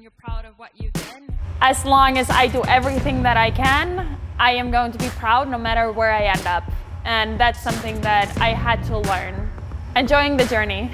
you're proud of what you did? As long as I do everything that I can, I am going to be proud no matter where I end up. And that's something that I had to learn. Enjoying the journey.